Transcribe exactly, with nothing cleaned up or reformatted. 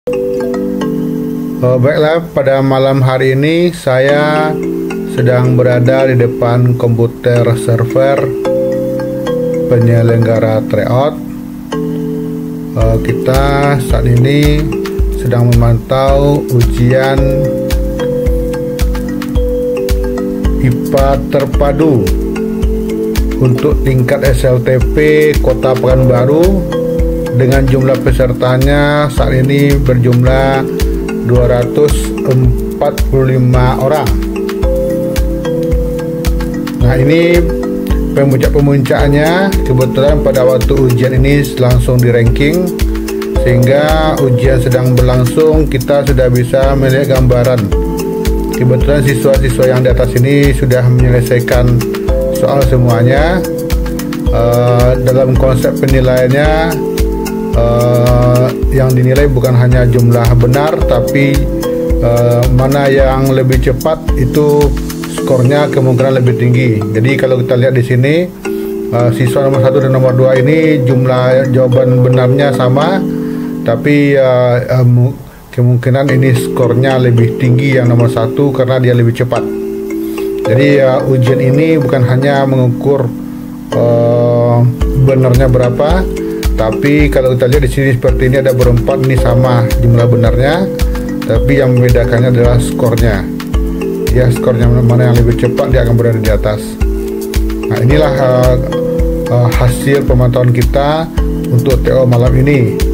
Oh, baiklah, pada malam hari ini saya sedang berada di depan komputer server penyelenggara tryout. Uh, kita saat ini sedang memantau ujian I P A terpadu untuk tingkat S L T P Kota Pekanbaru dengan jumlah pesertanya saat ini berjumlah dua ratus empat puluh lima orang. Nah, ini pemuncak-pemuncaknya. Kebetulan pada waktu ujian ini langsung di ranking, sehingga ujian sedang berlangsung kita sudah bisa melihat gambaran. Kebetulan siswa-siswa yang di atas ini sudah menyelesaikan soal semuanya. Uh, dalam konsep penilaiannya, uh, yang dinilai bukan hanya jumlah benar, tapi uh, mana yang lebih cepat itu skornya kemungkinan lebih tinggi. Jadi kalau kita lihat di sini, uh, siswa nomor satu dan nomor dua ini jumlah jawaban benarnya sama, tapi uh, um, kemungkinan ini skornya lebih tinggi yang nomor satu karena dia lebih cepat. Jadi uh, ujian ini bukan hanya mengukur uh, benarnya berapa, tapi kalau kita lihat di sini seperti ini ada berempat, ini sama jumlah benarnya, tapi yang membedakannya adalah skornya. Ya, skornya mana yang lebih cepat dia akan berada di atas. Nah, inilah uh, uh, hasil pemantauan kita untuk T O malam ini.